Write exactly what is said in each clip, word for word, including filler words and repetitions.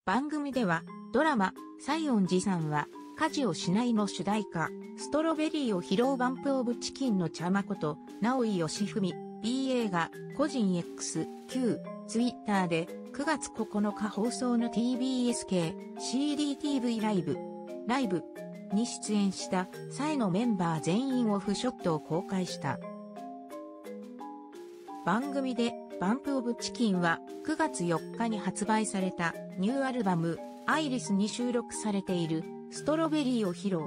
番組では、ドラマ、西園寺さんは、家事をしないの主題歌、ストロベリーを披露バンプオブチキンの茶まこと、直井義文、B 映画、個人 X、旧、ツイッターで、くがつここのか放送の ティービーエス 系 シーディーティーブイ ライブ、ライブに出演した際のメンバー全員オフショットを公開した。番組でバンプオブチキンはくがつよっかに発売されたニューアルバムアイリスに収録されているストロベリーを披露。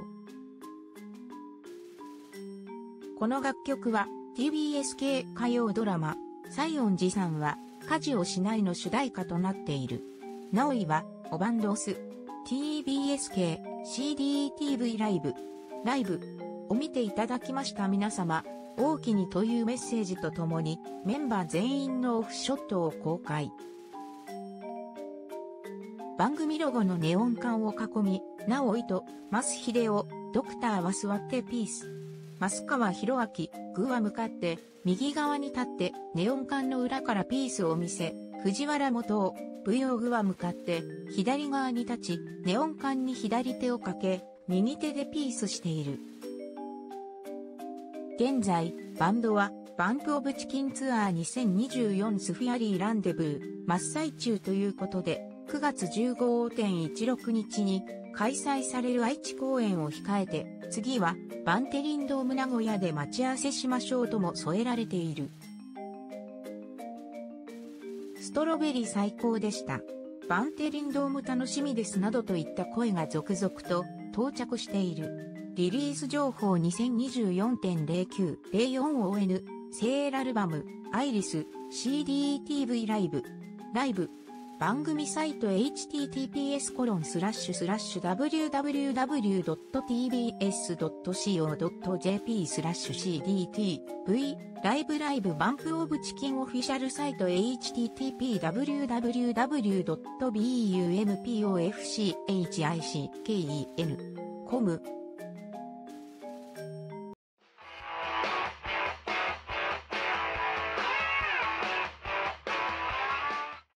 この楽曲は ティービーエス 系火曜ドラマ西園寺さんは家事をしないの主題歌となっている。直井はおバンドオス ティービーエス 系 シーディーティーブイ ライブライブを見ていただきました皆様大きにというメッセージとともにメンバー全員のオフショットを公開。番組ロゴのネオン管を囲み、直井と増秀夫、ドクターは座ってピース。増川博明、グーは向かって右側に立ってネオン管の裏からピースを見せ、藤原元夫、ブヨグは向かって左側に立ち、ネオン管に左手をかけ、右手でピースしている。現在、バンドは、バンプオブチキンツアーにせんにじゅうよんスフィアリーランデブー、真っ最中ということで、くがつじゅうごてんいちろくにちに開催される愛知公演を控えて、次は、バンテリンドーム名古屋で待ち合わせしましょうとも添えられている。ストロベリー最高でした。バンテリンドーム楽しみですなどといった声が続々と到着している。リリース情報 にせんにじゅうよんてんゼロきゅうゼロよんオーエヌ セールアルバムアイリス シーディーティーブイ ライブライブ番組サイト エイチティーティーピーエスコロンスラッシュスラッシュダブリューダブリューダブリュードットティービーエスドットシーオードットジェーピースラッシュシーディーティーブイライブライブバンプオブチキンオフィシャルサイト エイチティーティーピーダブリューダブリューダブリュードットビーユーエムピーオーエフシーエイチアイシーケーイーエヌドットコム